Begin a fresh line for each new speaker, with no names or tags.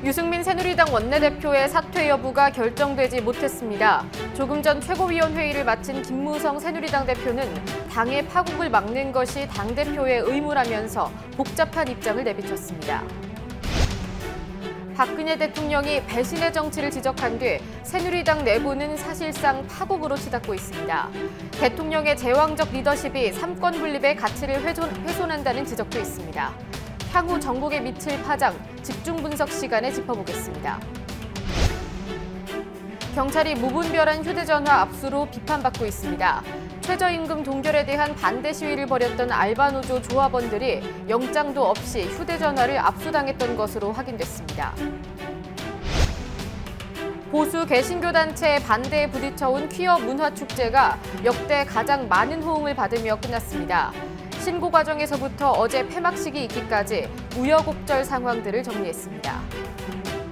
유승민 새누리당 원내대표의 사퇴 여부가 결정되지 못했습니다. 조금 전 최고위원회의를 마친 김무성 새누리당 대표는 당의 파국을 막는 것이 당대표의 의무라면서 복잡한 입장을 내비쳤습니다. 박근혜 대통령이 배신의 정치를 지적한 뒤 새누리당 내부는 사실상 파국으로 치닫고 있습니다. 대통령의 제왕적 리더십이 삼권 분립의 가치를 훼손한다는 지적도 있습니다. 향후 전국에 미칠 파장, 집중 분석 시간에 짚어보겠습니다. 경찰이 무분별한 휴대전화 압수로 비판받고 있습니다. 최저임금 동결에 대한 반대 시위를 벌였던 알바노조 조합원들이 영장도 없이 휴대전화를 압수당했던 것으로 확인됐습니다. 보수 개신교 단체의 반대에 부딪혀온 퀴어 문화축제가 역대 가장 많은 호응을 받으며 끝났습니다. 신고 과정에서부터 어제 폐막식이 있기까지 우여곡절 상황들을 정리했습니다.